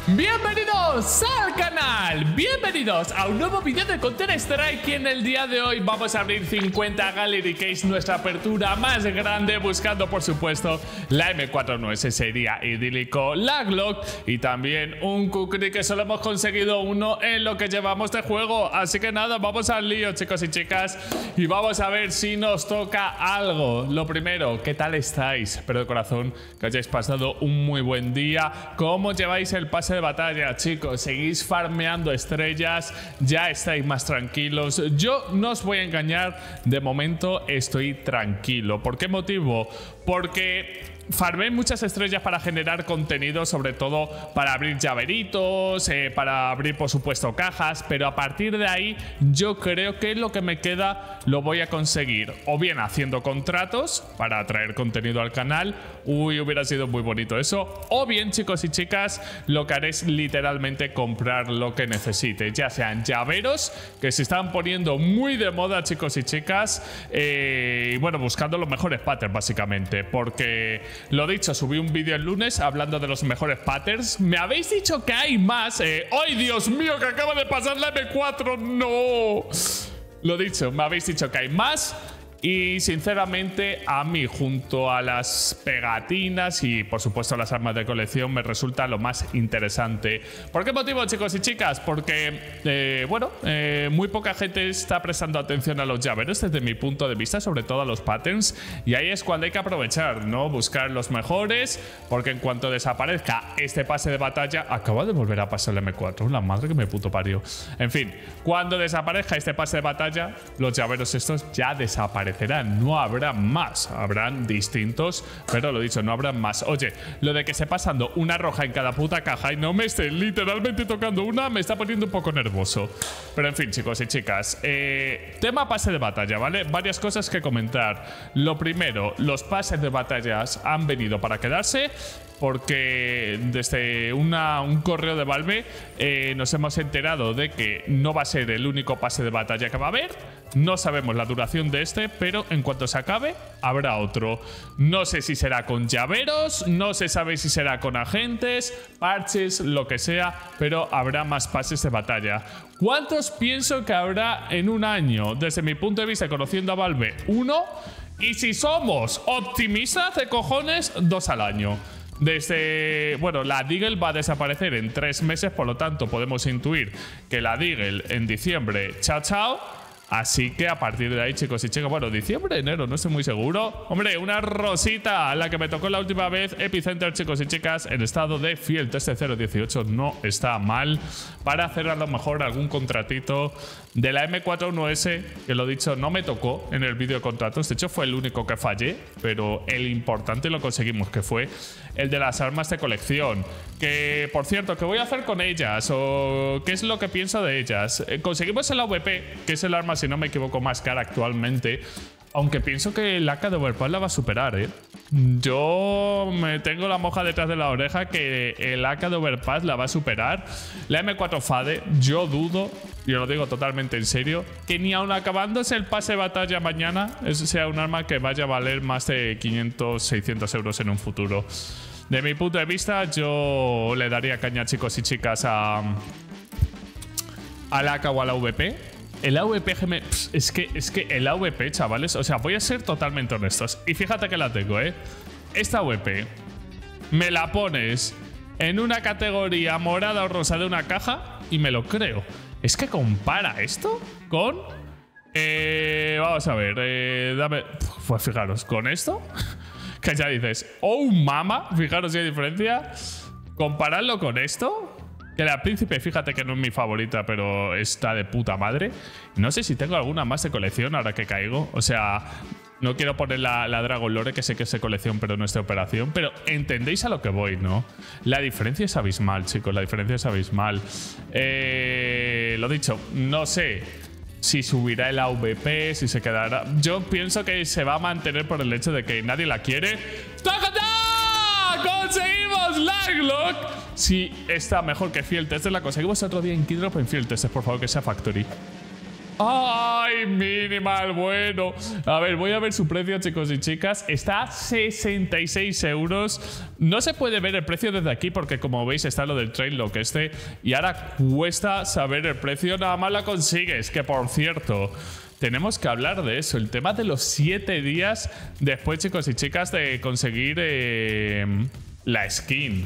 Bienvenidos al canal, bienvenidos a un nuevo vídeo de Counter-Strike y en el día de hoy vamos a abrir 50 Gallery Case, nuestra apertura más grande, buscando por supuesto la M4, no ese sería idílico, la Glock y también un Kukri que solo hemos conseguido uno en lo que llevamos de juego. Así que nada, vamos al lío, chicos y chicas, y vamos a ver si nos toca algo. Lo primero, ¿qué tal estáis? Espero de corazón que hayáis pasado un muy buen día. ¿Cómo lleváis el pase de batalla, chicos? ¿Seguís farmeando estrellas? ¿Ya estáis más tranquilos? Yo no os voy a engañar, de momento estoy tranquilo. ¿Por qué motivo? Porque farmé muchas estrellas para generar contenido, sobre todo para abrir llaveritos, para abrir por supuesto cajas, pero a partir de ahí yo creo que lo que me queda lo voy a conseguir o bien haciendo contratos para atraer contenido al canal, hubiera sido muy bonito eso, o bien, chicos y chicas, lo que haré es literalmente comprar lo que necesite, ya sean llaveros que se están poniendo muy de moda, chicos y chicas, y bueno, buscando los mejores patterns básicamente, porque lo dicho, subí un vídeo el lunes hablando de los mejores patterns. Me habéis dicho que hay más. ¡Ay, Dios mío, que acaba de pasar la M4! ¡No! Lo dicho, me habéis dicho que hay más. Y sinceramente a mí, junto a las pegatinas y por supuesto las armas de colección, me resulta lo más interesante. ¿Por qué motivo, chicos y chicas? Porque, muy poca gente está prestando atención a los llaveros desde mi punto de vista, sobre todo a los patterns. Y ahí es cuando hay que aprovechar, ¿no? Buscar los mejores, porque en cuanto desaparezca este pase de batalla, acaba de volver a pasar el M4, la madre que me puto parió. En fin, cuando desaparezca este pase de batalla, los llaveros estos ya desaparecen. No habrá más, habrán distintos, pero lo dicho, no habrán más. Oye, lo de que esté pasando una roja en cada puta caja y no me esté literalmente tocando una, me está poniendo un poco nervioso. Pero en fin, chicos y chicas, tema pase de batalla, ¿vale? Varias cosas que comentar. Lo primero, los pases de batallas han venido para quedarse, porque desde un correo de Valve nos hemos enterado de que no va a ser el único pase de batalla que va a haber. No sabemos la duración de este, pero en cuanto se acabe, habrá otro. No sé si será con llaveros, no se sabe si será con agentes, parches, lo que sea, pero habrá más pases de batalla. ¿Cuántos pienso que habrá en un año? Desde mi punto de vista, conociendo a Valve, 1. Y si somos optimistas de cojones, 2 al año. Bueno, la Deagle va a desaparecer en 3 meses, por lo tanto podemos intuir que la Deagle en diciembre, chao chao. Así que a partir de ahí, chicos y chicas, bueno, diciembre, enero, no estoy muy seguro. Hombre, una rosita, la que me tocó la última vez, Epicenter, chicos y chicas, en estado de Field Test 018, no está mal. Para hacer a lo mejor algún contratito de la M41S, que lo dicho, no me tocó en el vídeo de contratos. De hecho, fue el único que fallé, pero el importante lo conseguimos, que fue el de las armas de colección. Que, por cierto, ¿qué voy a hacer con ellas? ¿O qué es lo que pienso de ellas? Conseguimos el AVP, que es el arma, si no me equivoco, más cara actualmente. Aunque pienso que el AK de Overpass la va a superar, ¿eh? Yo me tengo la moja detrás de la oreja que el AK de Overpass la va a superar. La M4 Fade, yo dudo, y lo digo totalmente en serio, que ni aun acabándose el pase de batalla mañana, eso sea un arma que vaya a valer más de 500, 600 euros en un futuro. De mi punto de vista, yo le daría caña, chicos y chicas, al AK o al AVP. El AVP, es que el AVP, chavales, o sea, voy a ser totalmente honestos. Y fíjate que la tengo, ¿eh? Esta AVP, me la pones en una categoría morada o rosa de una caja y me lo creo. Es que compara esto con... vamos a ver, dame... Pues fijaros, con esto... que ya dices, oh mama, fijaros si hay diferencia. Compararlo con esto, que la Príncipe, fíjate que no es mi favorita, pero está de puta madre. No sé si tengo alguna más de colección ahora que caigo. O sea, no quiero poner la Dragon Lore, que sé que es de colección, pero no es de operación. Pero entendéis a lo que voy, ¿no? La diferencia es abismal, chicos, la diferencia es abismal. Lo dicho, no sé si subirá el AVP, si se quedará. Yo pienso que se va a mantener por el hecho de que nadie la quiere. ¡Tácata! ¡Conseguimos la Glock! Sí, está mejor que Field Test. La conseguimos otro día en Kidrop en Field Test. Por favor, que sea Factory. ¡Ay, Minimal! Bueno, a ver, voy a ver su precio, chicos y chicas. Está a 66 euros. No se puede ver el precio desde aquí porque, como veis, está lo del Trail Lock este. Y ahora cuesta saber el precio, nada más la consigues. Que, por cierto, tenemos que hablar de eso. El tema de los 7 días después, chicos y chicas, de conseguir la skin.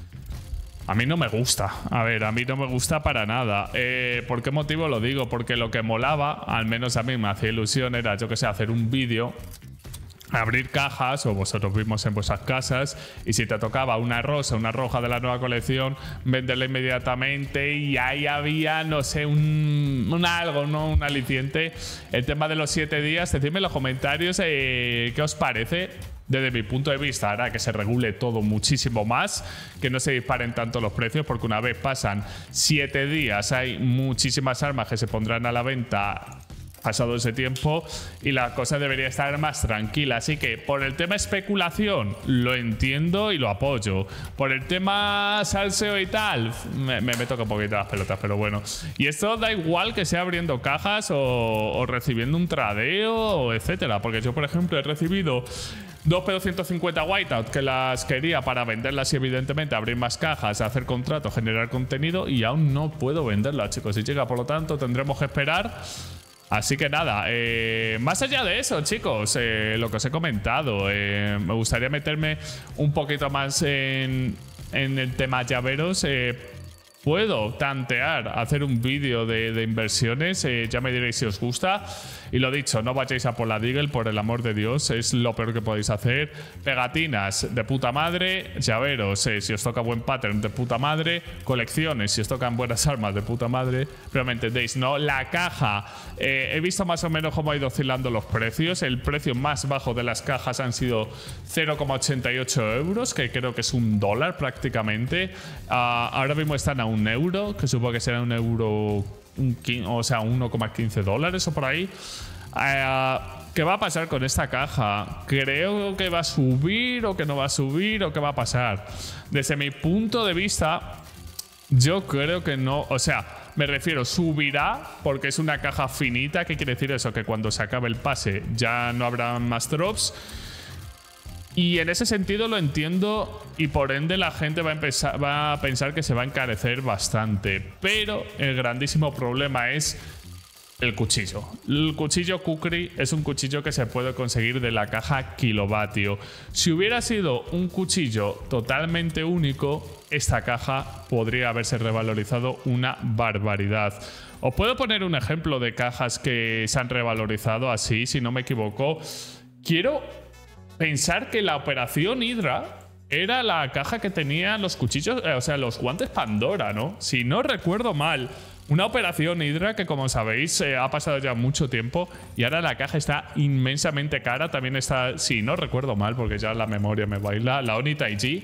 A mí no me gusta. A ver, a mí no me gusta para nada. ¿Por qué motivo lo digo? Porque lo que molaba, al menos a mí me hacía ilusión, era, yo que sé, hacer un vídeo, abrir cajas, o vosotros mismos en vuestras casas, y si te tocaba una rosa, una roja de la nueva colección, venderla inmediatamente. Y ahí había, no sé, un algo, ¿no? Un aliciente. El tema de los 7 días, decidme en los comentarios qué os parece. Desde mi punto de vista, hará que se regule todo muchísimo más, que no se disparen tanto los precios, porque una vez pasan 7 días hay muchísimas armas que se pondrán a la venta pasado ese tiempo y la cosa debería estar más tranquila. Así que por el tema especulación lo entiendo y lo apoyo. Por el tema salseo y tal, me toca un poquito las pelotas, pero bueno. Y esto da igual que sea abriendo cajas o recibiendo un tradeo, o etcétera. Porque yo, por ejemplo, he recibido 2 P250 Whiteout que las quería para venderlas y, evidentemente, abrir más cajas, hacer contratos, generar contenido, y aún no puedo venderlas, chicos y chicas. Por lo tanto, tendremos que esperar. Así que nada, más allá de eso, chicos, lo que os he comentado, me gustaría meterme un poquito más en el tema llaveros. Puedo tantear hacer un vídeo de inversiones, ya me diréis si os gusta. Y lo dicho, no vayáis a por la Deagle, por el amor de Dios, es lo peor que podéis hacer. Pegatinas de puta madre, llaveros, si os toca buen pattern, de puta madre. Colecciones, si os tocan buenas armas, de puta madre. Pero me entendéis, ¿no? La caja, he visto más o menos cómo ha ido oscilando los precios. El precio más bajo de las cajas han sido 0,88 euros, que creo que es $1 prácticamente. Ahora mismo están a €1, que supongo que será €1, o sea, $1,15 o por ahí. ¿Qué va a pasar con esta caja? Creo que va a subir, o que no va a subir, o qué va a pasar. Desde mi punto de vista, yo creo que no. O sea, me refiero, subirá porque es una caja finita. ¿Qué quiere decir eso? Que cuando se acabe el pase ya no habrá más drops. Y en ese sentido lo entiendo, y por ende la gente va a pensar que se va a encarecer bastante. Pero el grandísimo problema es el cuchillo. El cuchillo Kukri es un cuchillo que se puede conseguir de la caja kilovatio. Si hubiera sido un cuchillo totalmente único, esta caja podría haberse revalorizado una barbaridad. Os puedo poner un ejemplo de cajas que se han revalorizado así, si no me equivoco. Quiero pensar que la Operación Hydra era la caja que tenía los cuchillos, o sea, los guantes Pandora, ¿no? Si no recuerdo mal. Una Operación Hydra que, como sabéis, ha pasado ya mucho tiempo y ahora la caja está inmensamente cara. También está, si no recuerdo mal, porque ya la memoria me baila, la Oni Taiji.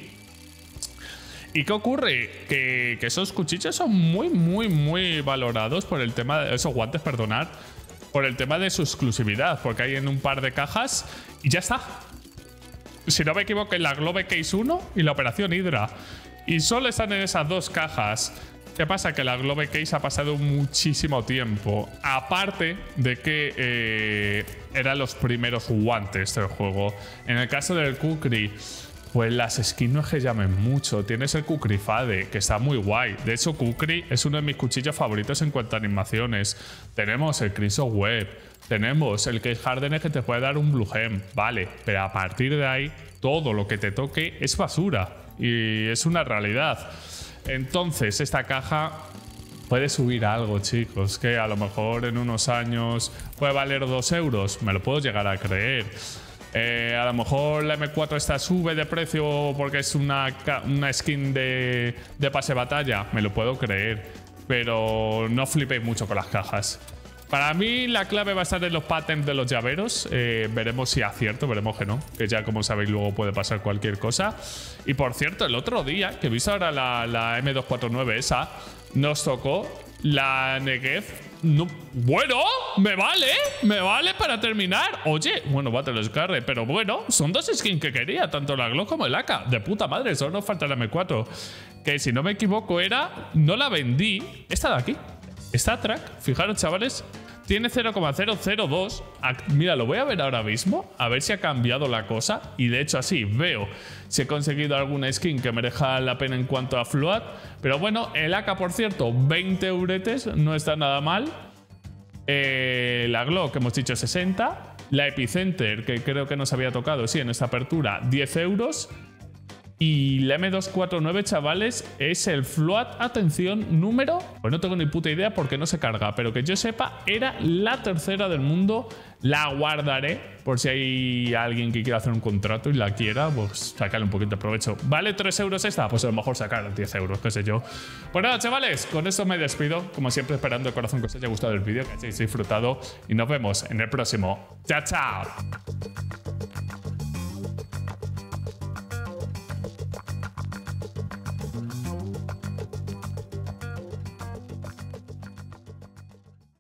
¿Y qué ocurre? Que esos cuchillos son muy valorados por el tema de esos guantes, perdonad, por el tema de su exclusividad, porque hay en un par de cajas y ya está. Si no me equivoco, en la Globe Case 1 y la Operación Hydra. Y solo están en esas dos cajas. ¿Qué pasa? Que la Globe Case ha pasado muchísimo tiempo. Aparte de que eran los primeros guantes del juego. En el caso del Kukri, pues las skins no es que llamen mucho. Tienes el Kukri Fade, que está muy guay. De hecho, Kukri es uno de mis cuchillos favoritos en cuanto a animaciones. Tenemos el Crimson Web. Tenemos el Case Hardener, que te puede dar un Blue Gem. Vale, pero a partir de ahí, todo lo que te toque es basura. Y es una realidad. Entonces, esta caja puede subir algo, chicos, que a lo mejor en unos años puede valer 2 euros. Me lo puedo llegar a creer. A lo mejor la M4 esta sube de precio porque es una skin de pase batalla. Me lo puedo creer. Pero no flipéis mucho con las cajas. Para mí la clave va a estar en los patterns de los llaveros. Veremos si acierto, veremos que no. Que ya, como sabéis, luego puede pasar cualquier cosa. Y por cierto, el otro día, que he visto ahora la M249 esa, nos tocó la Negev. No, bueno, me vale para terminar. Oye, bueno, va, te lo escarre, pero bueno, son dos skins que quería, tanto la Glock como el AK. De puta madre, solo nos falta la M4. Que si no me equivoco era, no la vendí, esta de aquí. Esta track, fijaros, chavales, tiene 0,002. Mira, lo voy a ver ahora mismo, a ver si ha cambiado la cosa. Y de hecho así veo si he conseguido alguna skin que merezca la pena en cuanto a float. Pero bueno, el AK, por cierto, 20 euretes, no está nada mal. La Glock, hemos dicho 60. La Epicenter, que creo que nos había tocado, sí, en esta apertura, 10 euros. Y la M249, chavales, es el float, atención, número... Pues no tengo ni puta idea porque no se carga, pero que yo sepa, era la tercera del mundo. La guardaré por si hay alguien que quiera hacer un contrato y la quiera, pues sacarle un poquito de provecho. ¿Vale 3 euros esta? Pues a lo mejor sacar 10 euros, qué sé yo. Pues nada, chavales, con esto me despido. Como siempre, esperando de corazón que os haya gustado el vídeo, que hayáis disfrutado. Y nos vemos en el próximo. ¡Chao, chao!